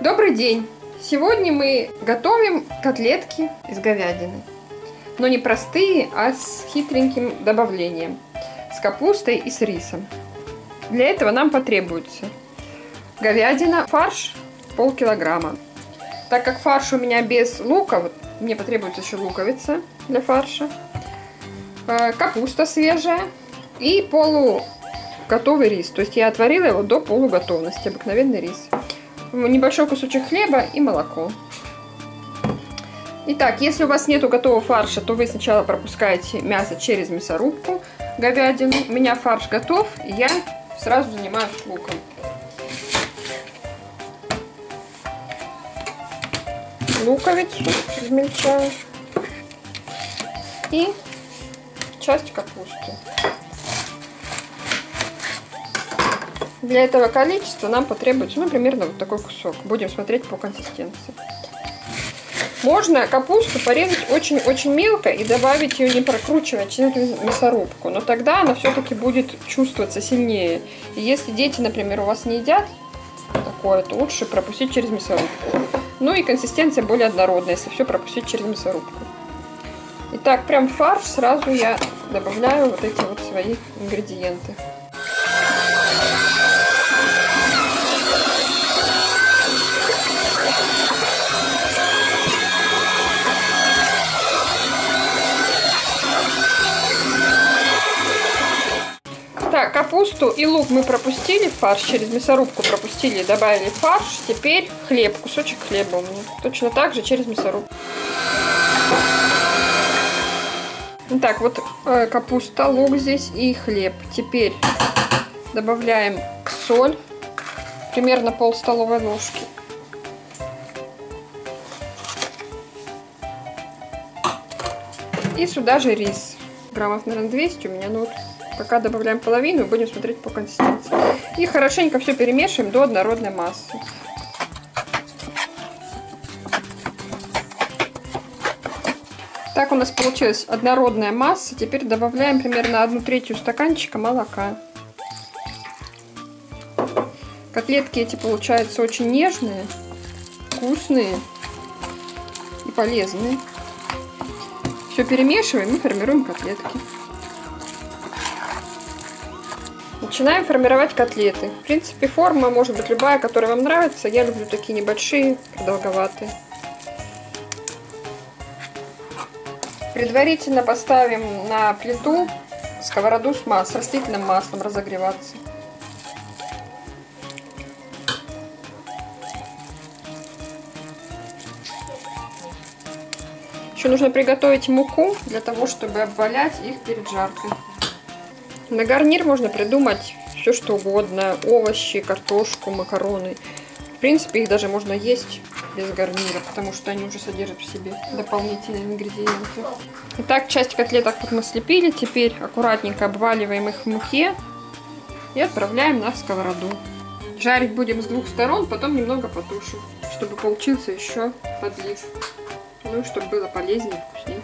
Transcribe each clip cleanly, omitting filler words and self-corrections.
Добрый день! Сегодня мы готовим котлетки из говядины. Но не простые, а с хитреньким добавлением. С капустой и с рисом. Для этого нам потребуется говядина, фарш полкилограмма. Так как фарш у меня без лука, мне потребуется еще луковица для фарша. Капуста свежая и полуготовый рис. То есть я отварила его до полуготовности, обыкновенный рис. Небольшой кусочек хлеба и молоко. Итак, если у вас нету готового фарша, то вы сначала пропускаете мясо через мясорубку, говядину. У меня фарш готов, и я сразу занимаюсь луком. Луковицу измельчаю и часть капусты. Для этого количества нам потребуется, примерно вот такой кусок. Будем смотреть по консистенции. Можно капусту порезать очень-очень мелко и добавить ее, не прокручивая через мясорубку. Но тогда она все-таки будет чувствоваться сильнее. И если дети, например, у вас не едят такое, то лучше пропустить через мясорубку. Ну и консистенция более однородная, если все пропустить через мясорубку. Итак, прям в фарш сразу я добавляю вот эти вот свои ингредиенты. Так, капусту и лук мы пропустили в фарш, через мясорубку пропустили, добавили в фарш. Теперь хлеб, кусочек хлеба у меня. Точно так же через мясорубку. Так, вот капуста, лук здесь и хлеб. Теперь добавляем соль, примерно пол столовой ложки. И сюда же рис. Граммов, наверное, 200 у меня, но вот пока добавляем половину и будем смотреть по консистенции. И хорошенько все перемешиваем до однородной массы. Так у нас получилась однородная масса. Теперь добавляем примерно 1/3 стаканчика молока. Котлетки эти получаются очень нежные, вкусные и полезные. Все перемешиваем и формируем котлетки. Начинаем формировать котлеты. В принципе, форма может быть любая, которая вам нравится. Я люблю такие небольшие, продолговатые. Предварительно поставим на плиту сковороду с растительным маслом разогреваться. Еще нужно приготовить муку для того, чтобы обвалять их перед жаркой. На гарнир можно придумать все что угодно. Овощи, картошку, макароны. В принципе, их даже можно есть без гарнира, потому что они уже содержат в себе дополнительные ингредиенты. Итак, часть котлеток вот мы слепили. Теперь аккуратненько обваливаем их в муке и отправляем на сковороду. Жарить будем с двух сторон, потом немного потушим, чтобы получился еще подлив. Ну и чтобы было полезнее и вкуснее.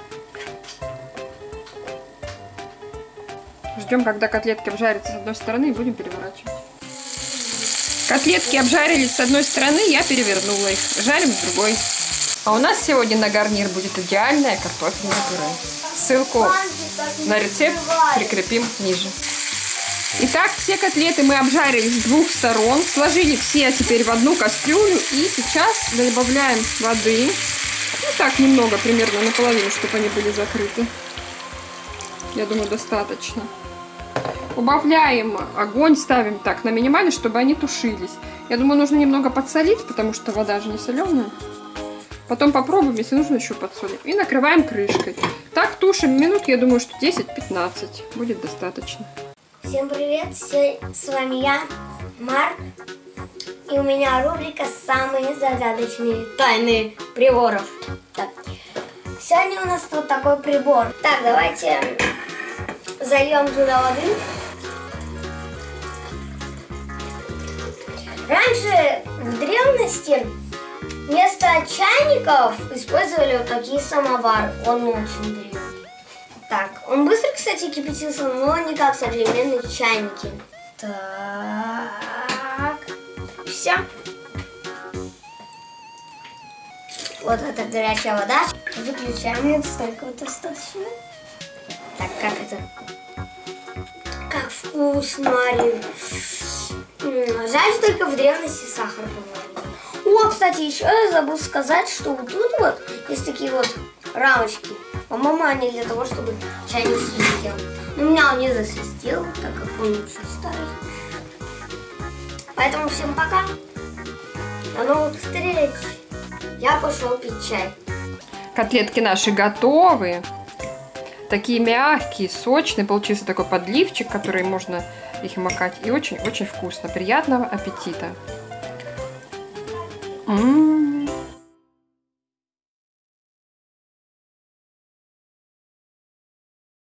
Ждем, когда котлетки обжарятся с одной стороны, и будем переворачивать. Котлетки обжарились с одной стороны, я перевернула их. Жарим с другой. А у нас сегодня на гарнир будет идеальное картофельное пюре. Ссылку на рецепт прикрепим ниже. Итак, все котлеты мы обжарили с двух сторон. Сложили все теперь в одну кастрюлю. И сейчас добавляем воды. Ну так, немного, примерно наполовину, чтобы они были закрыты. Я думаю, достаточно. Убавляем огонь, ставим так на минимальный, чтобы они тушились. Я думаю, нужно немного подсолить, потому что вода же не соленая. Потом попробуем, если нужно, еще подсолим. И накрываем крышкой. Так тушим минут, я думаю, что 10-15 будет достаточно. Всем привет, с вами я, Марк. И у меня рубрика «Самые загадочные тайны приборов». Так. Сегодня у нас вот такой прибор. Так, давайте зальем туда воды. Раньше, в древности, вместо чайников использовали вот такие самовары. Он очень древний. Так, он быстро, кстати, кипятился, но не как современные чайники. Так, все. Вот эта горячая вода. Выключаем ее, столько вот достаточно. Так, как это? Как вкусно. Жаль, только в древности сахар был. О, кстати, еще я забыл сказать, что вот тут вот есть такие вот рамочки. По-моему, они для того, чтобы чай не свистел. Но у меня он не засвистел, так как он уже старый. Поэтому всем пока. До новых встреч. Я пошел пить чай. Котлетки наши готовы. Такие мягкие, сочные. Получился такой подливчик, который можно их макать. И очень-очень вкусно. Приятного аппетита.